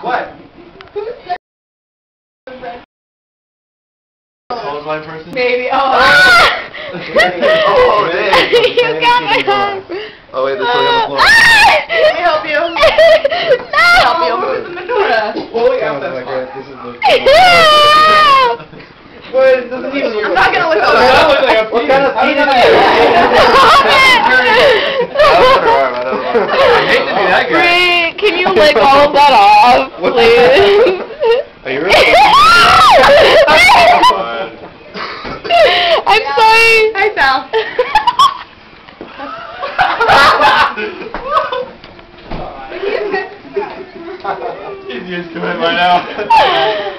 What? Clothesline person? Maybe. Oh. Oh, dang. You got my arm. Oh, wait, this way on the floor. Let me help you. No. Help me over the menorah. Oh, yeah, that's fine. This is the... Well, it doesn't even look I'm not gonna look over. That looks like a What kind of penis? I hate to be that guy. Bree, can you lick all of that off, please? Are you really? I'm sorry. Hi, Sal. He's used to it by now.